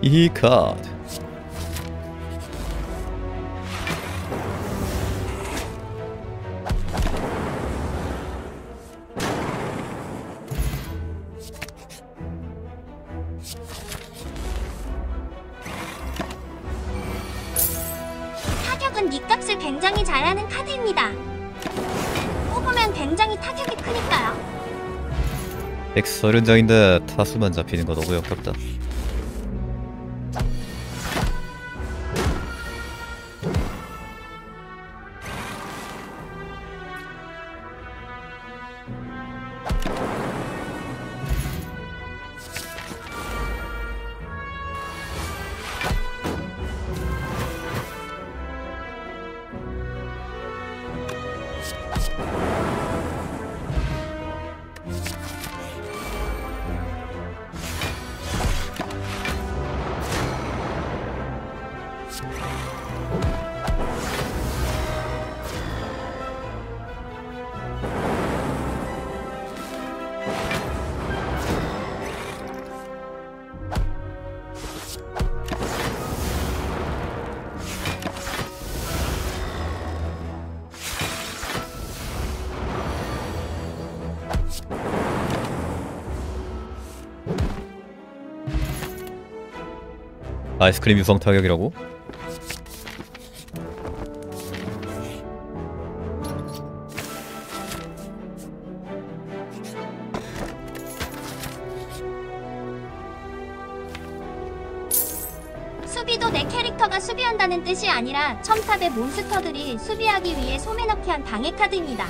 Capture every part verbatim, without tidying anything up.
이 카드 타격은 니값을 굉장히 잘하는 카드입니다. 뽑으면 굉장히 타격이 크니까요. 백서른장인데 타수만 잡히는 거 너무 역겹다. 아이스크림 유성 타격이라고? 수비도 내 캐릭터가 수비한다는 뜻이 아니라 첨탑의 몬스터들이 수비하기 위해 소매넣기 한 방해 카드입니다.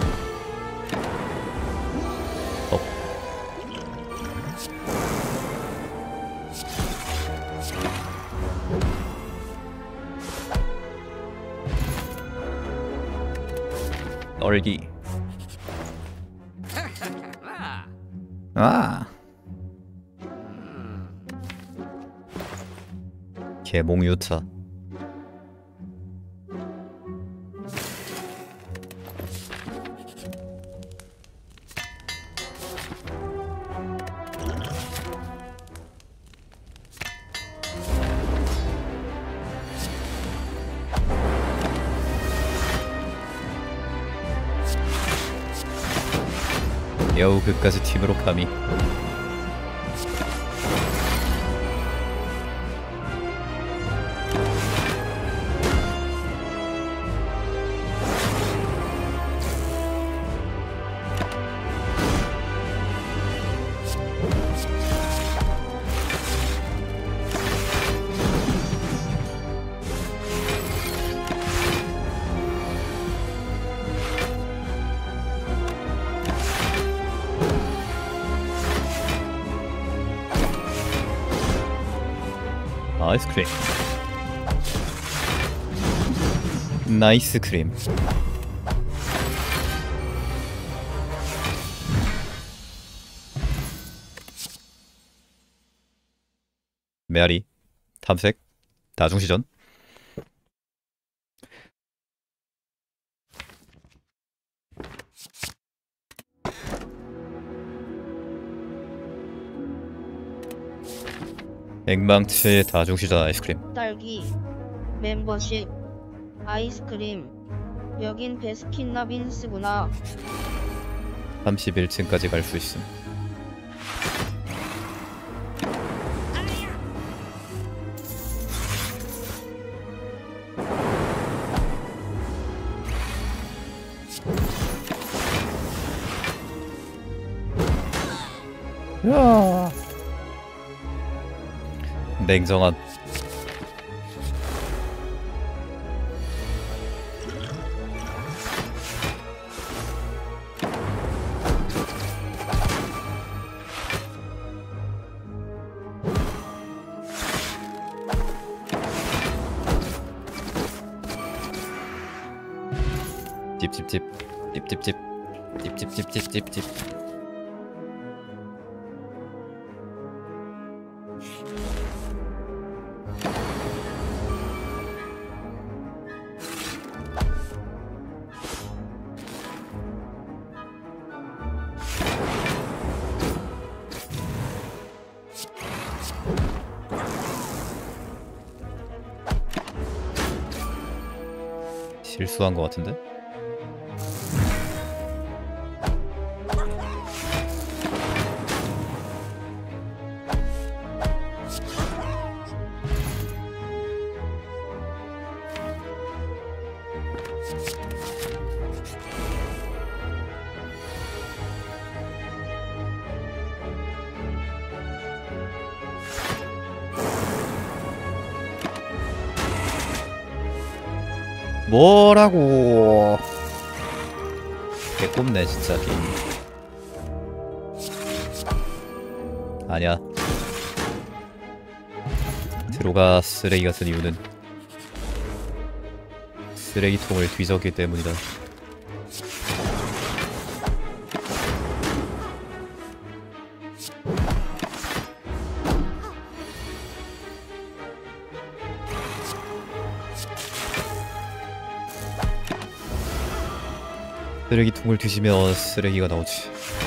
얼기. 아. 개몽유타. 여우 그까지 팀으로 감히. 아이스크림. 나이스 크림. 메아리 탐색 다중시전. 앵망치의 다중시전 아이스크림. 딸기 멤버십 아이스크림. 여긴 베스킨라빈스구나. 삼십일 층까지 갈 수 있음. 야. 냉정한. 찝찝찝 찝찝찝 찝찝찝찝찝찝. 실수한 것 같은데? 뭐라고. 개꼽네 진짜 게임. 아니야. 들어가 쓰레기 같은 이유는 쓰레기통을 뒤졌기 때문이다. 쓰레기통을 뒤지면 쓰레기가 나오지.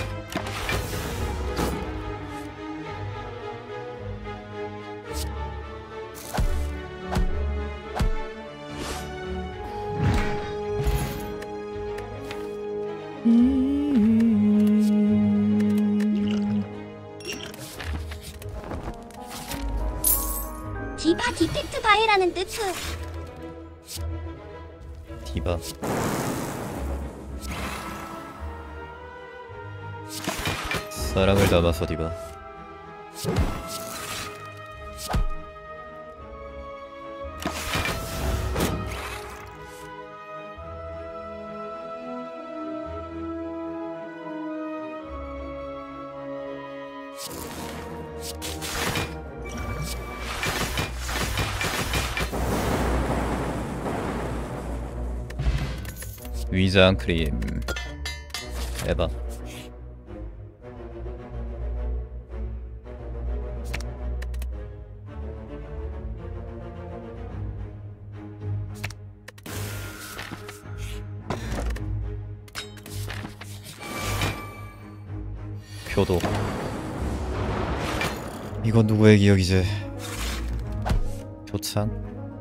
디바 디펙트 바이라는 뜻. 디바. 사랑을 담아서 디바. 위장 크림. 에바. 표도. 이건 누구의 기억이지? 표창?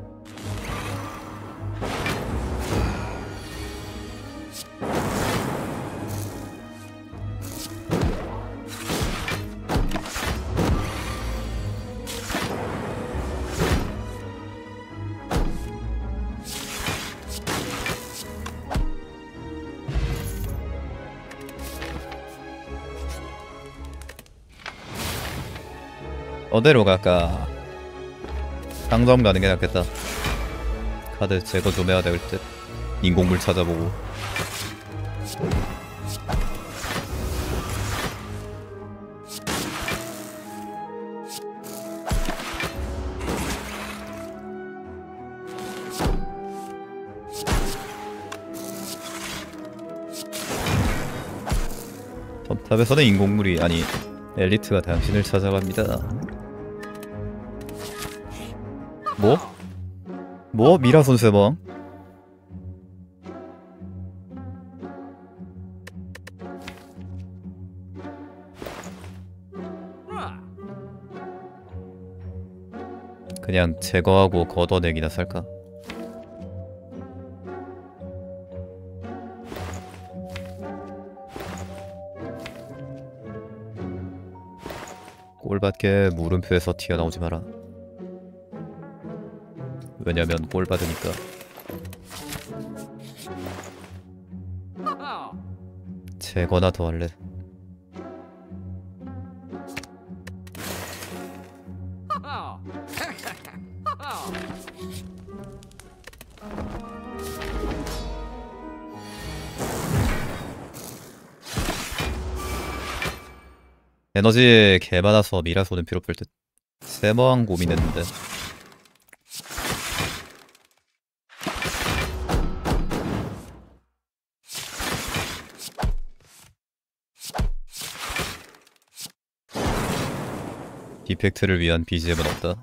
어디로 갈까? 상점 가는 게 낫겠다. 카드 제거 좀 해야 될 듯. 인공물 찾아보고. 톱탑에서는 인공물이 아니 엘리트가 당신을 찾아갑니다. 뭐? 뭐? 미라 손세방? 그냥 제거하고 걷어내기나 살까? 꼴받게 물음표에서 튀어나오지 마라. 왜냐면 꼴 받으니까. 제거나 더 할래. 에너지 개 많아서 미라소는 필요 없을 듯. 세모한 고민했는데. 디펙트를 위한 비지엠은 없다.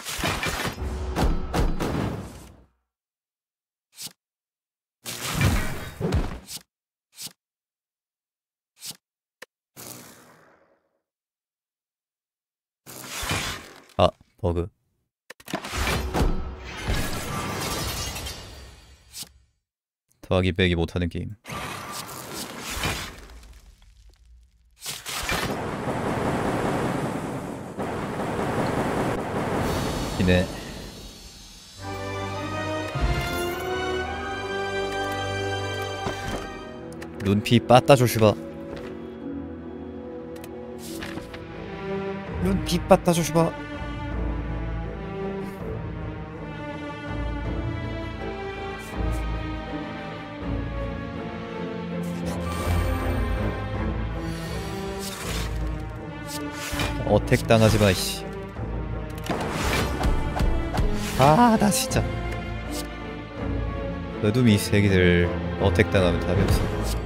아, 버그. 더하기 빼기 못하는 게임. 이네. 눈피 빠따 조시바. 눈피 빠따 조시바. 어택 당하지 마, 이씨. 아, 나 진짜. 어둠이 새끼들 어택 당하면 답이 없어.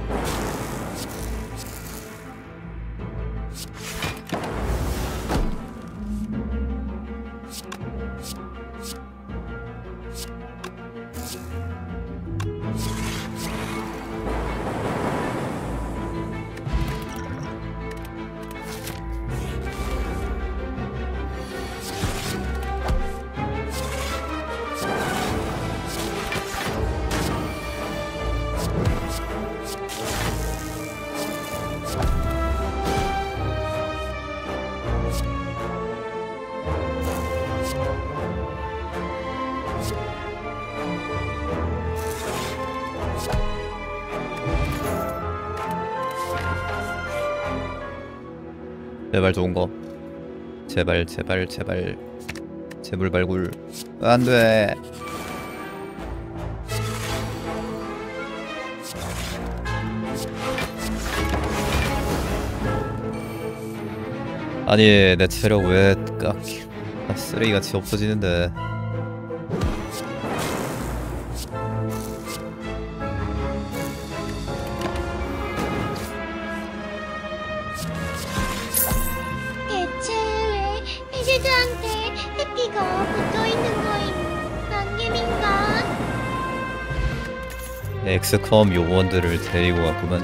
제발 좋은 거. 제발 제발 제발. 제불 발굴. 안 돼. 아니, 내 체력 왜 깎... 아, 쓰레기같이 없어지는데. 대체 왜 해제드한테 해피가 붙어있는 거임? 안개민가? 엑스컴 요원들을 데리고 왔구만.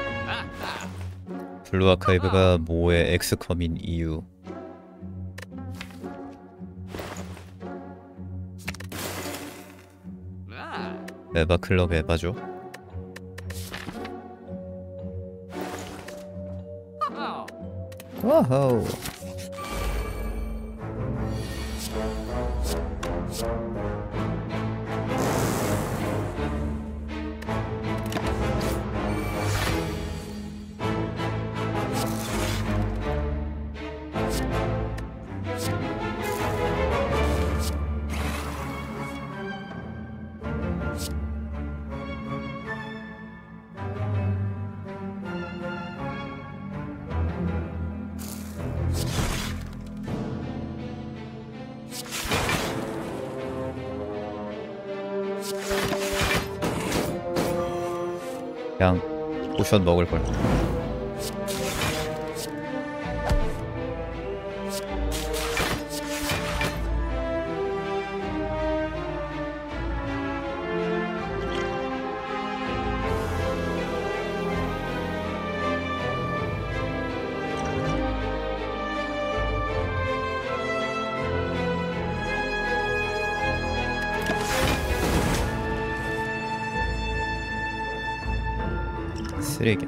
블루 아카이브가 모의 엑스컴인 이유. 에바 클럽 에바죠. 와우. 그냥 포션 먹을걸. 쓰레기.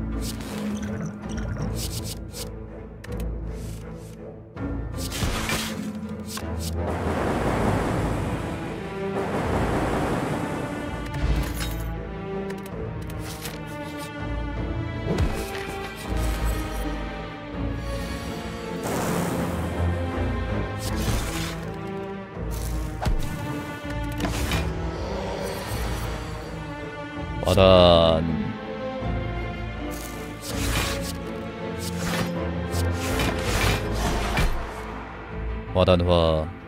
와단. 와단화.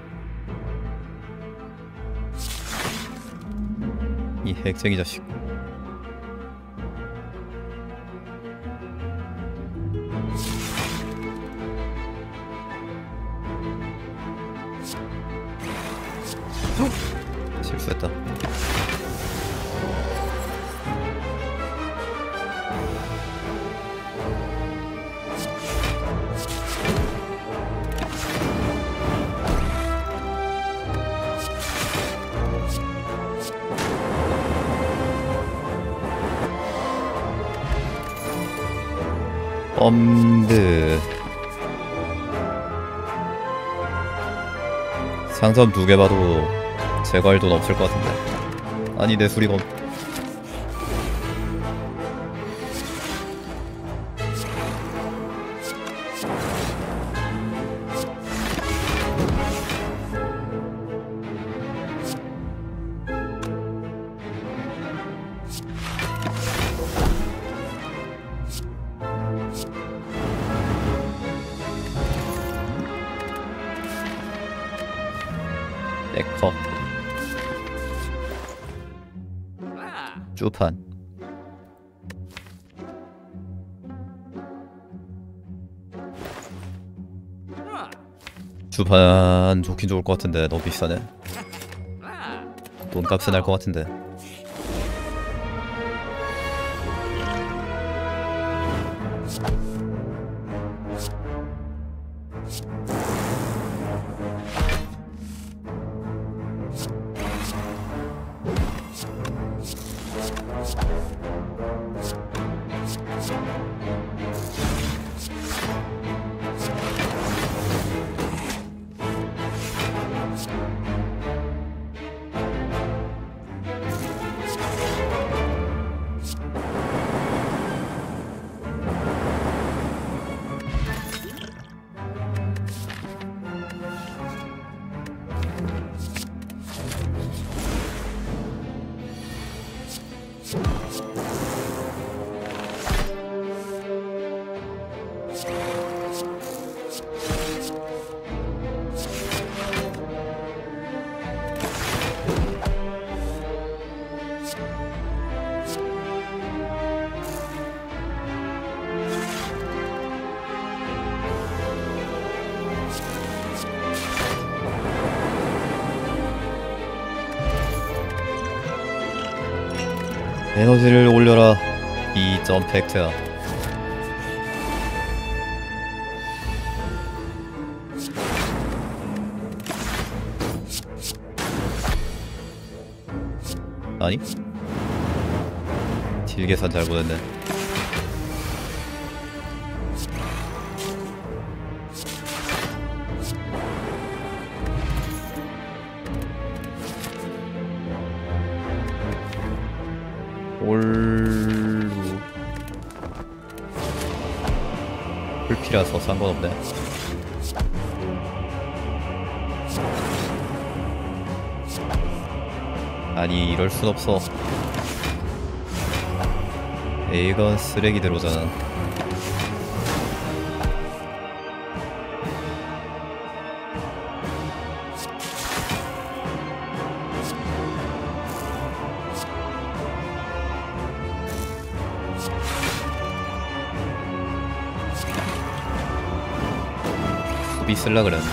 이 핵쟁이 자식. 실수했다. 뻔드 상점 두 개 봐도 제거할 돈 없을 것 같은데. 아니 내 수리검. 에커 쭈판 주판 좋긴 좋을 것 같은데 너무 비싸네. 돈값은 할 것 같은데. 에너지를 올려라. 이 점 팩트야. 아니? 딜 계산 잘못했네. 올루 풀피라서 상관없네. 아니 이럴 순 없어. 이건 쓰레기들 오잖아. 수비 쓸라 그랬는데.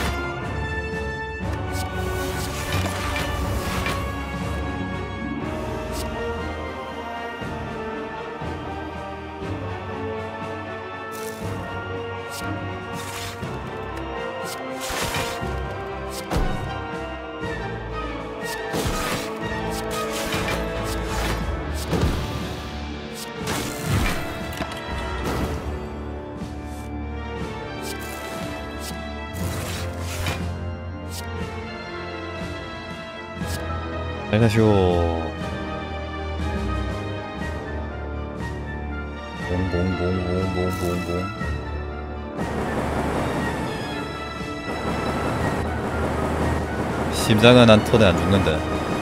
잘 가시오. 봉봉봉봉봉봉봉. 심장은 한 턴에 안 죽는데.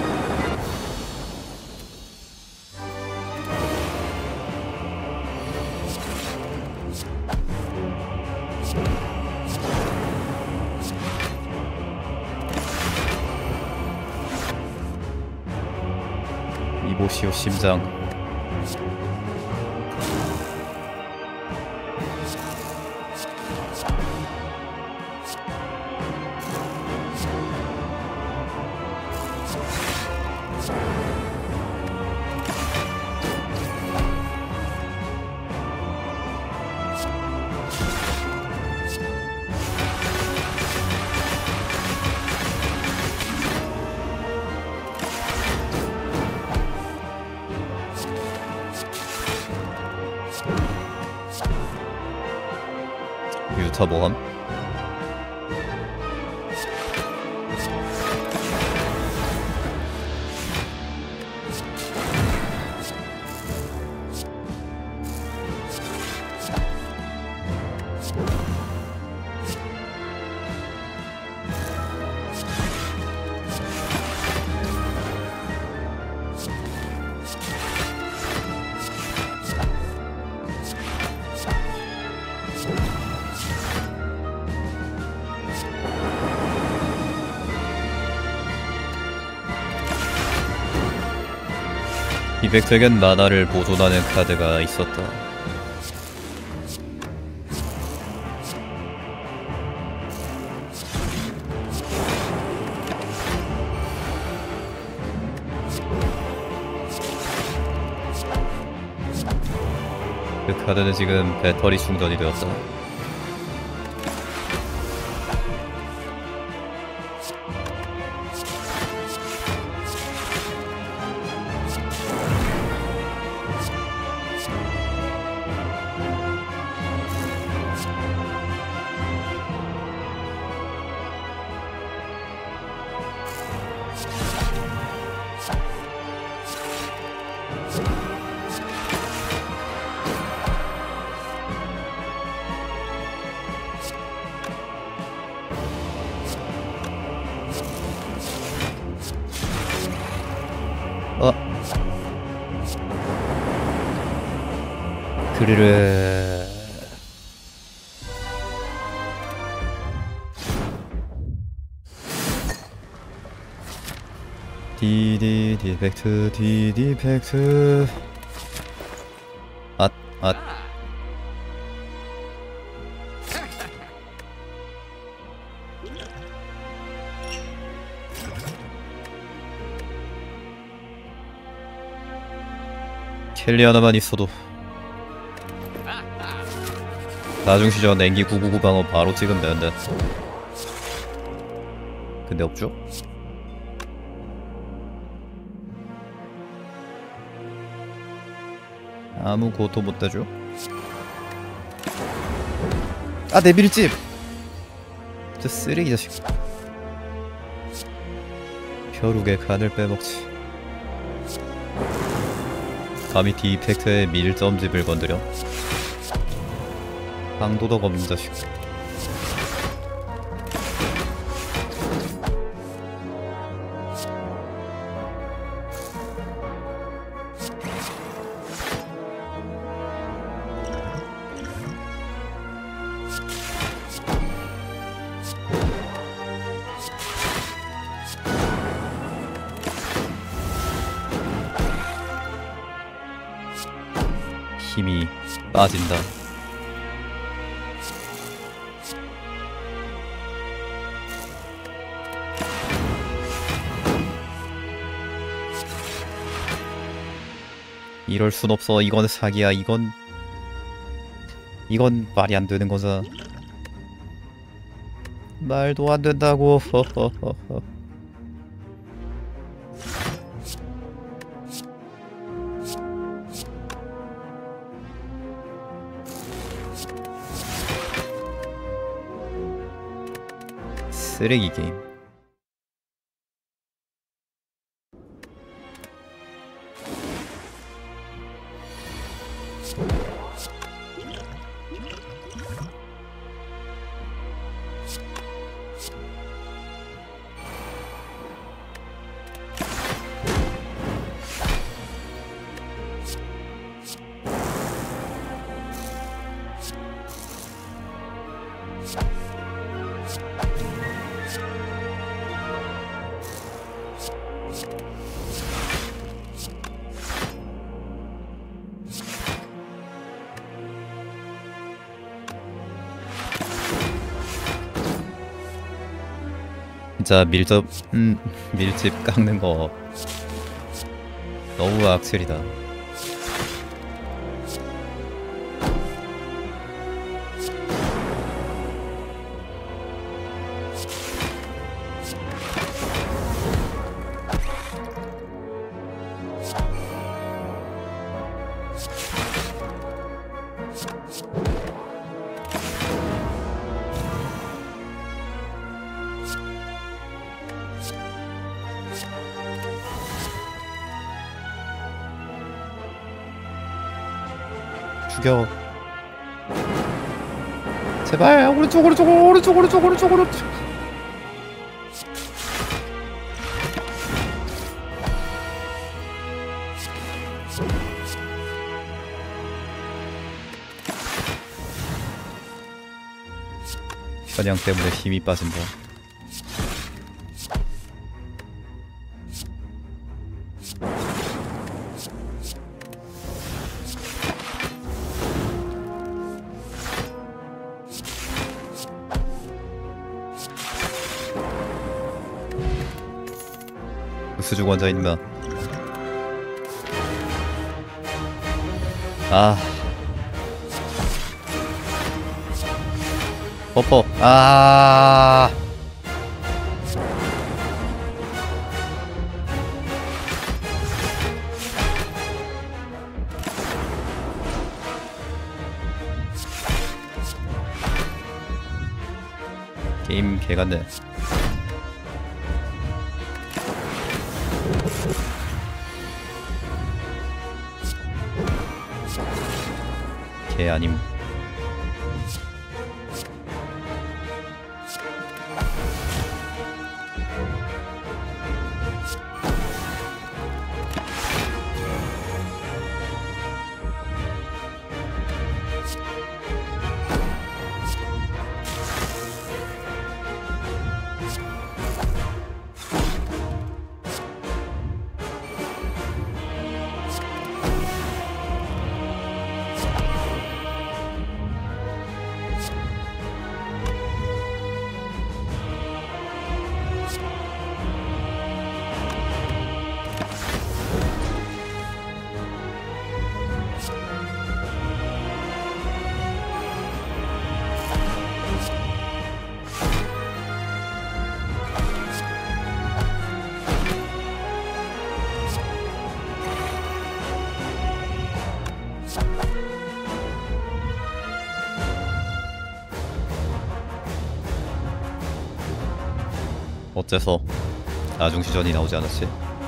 이보시오 심장. 주차 모함? 이백 엔 만화를 보존하는 카드가 있었다. 그 카드는 지금 배터리 충전이 되었다. 어. 그리를 디디 디펙트 디디펙트 앗 앗. 켈리 하나만 있어도 나중 시전 냉기 구구구 방어 바로 찍으면 되는데. 근데 없죠? 아무 고토 못 대죠. 아, 내 밀집! 저 쓰레기 자식. 벼룩의 간을 빼먹지. 감히 디펙트의 밀점집을 건드려. 방도덕 없는 자식. 힘이 빠진다. 이럴 순 없어. 이건 사기야. 이건 이건 말이 안 되는 거잖아. 말도 안 된다고. 허허허허. 쓰레기 게임. 진짜 밀접, 음, 밀집 깎는 거 너무 악질이다. 죽여. 제발 오른쪽 오른쪽 오른쪽 오른쪽 오른쪽 오른쪽. 현양 때문에 힘이 빠진다. 수중 환자 있나? 아 버퍼. 아 게임 개같네. 개 아님. 어째서 나중시전이 나오지 않았지?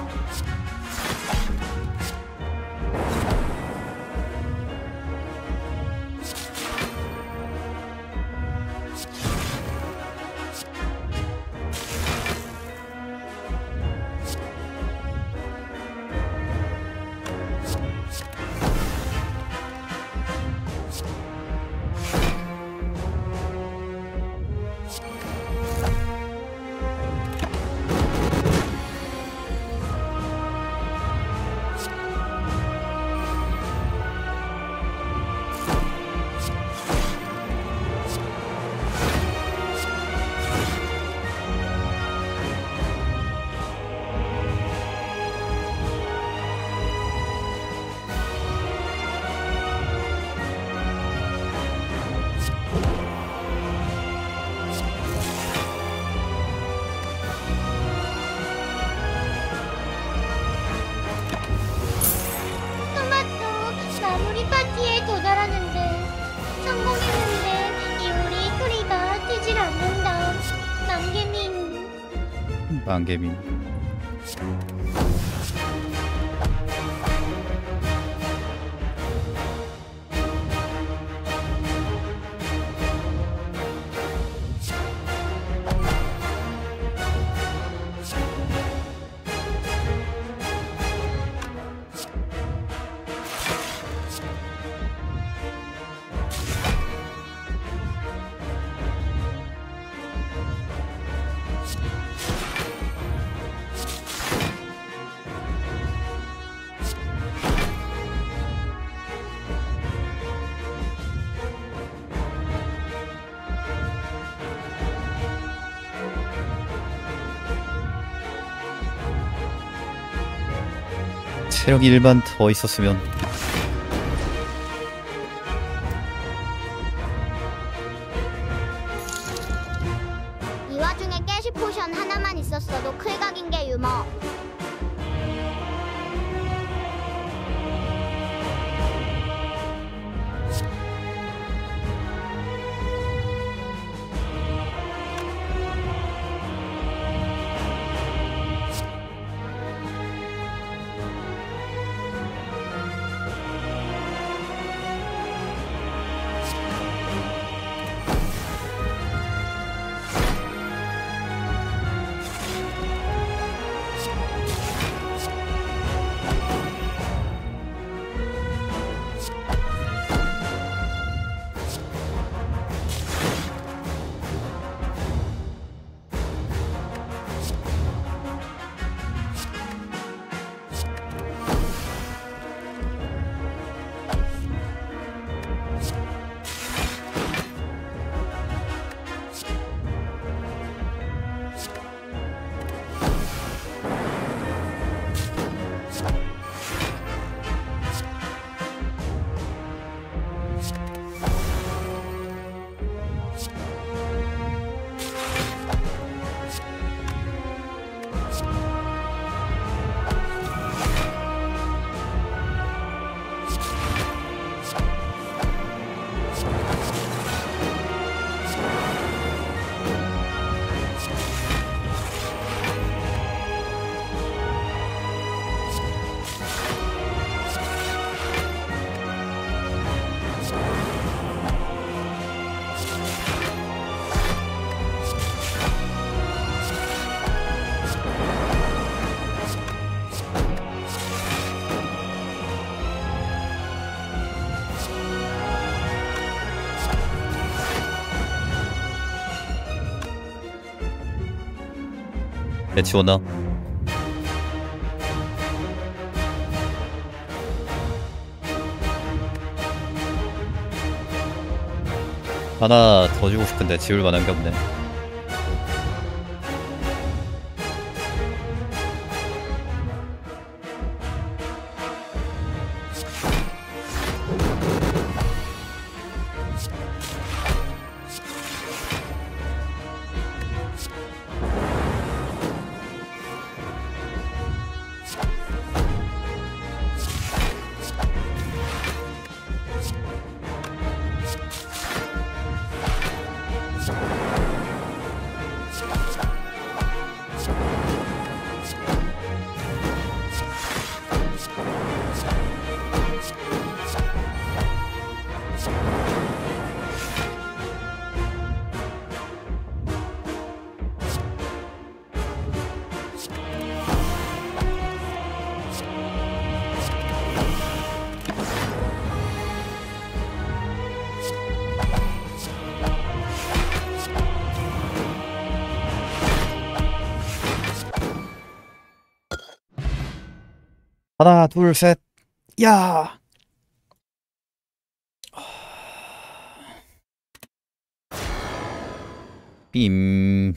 토마토 마무리 파티에 도달하는데 성공했는데 이오리 소리가 뜨질 않는다. 망개민. 망개민. 체력이 일만 더 있었으면. 이 와중에 깨시 포션 하나만 있었어도 클각인 게 유머. 배치 오나? 하나 더 주고 싶은데 지울 만한 게 없네. 하나, 둘, 셋. 야! 빔.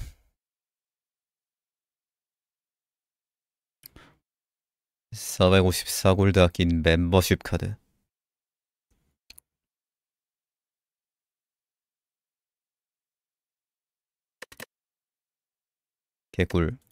사백오십사 골드 아낀 멤버십 카드. 개꿀.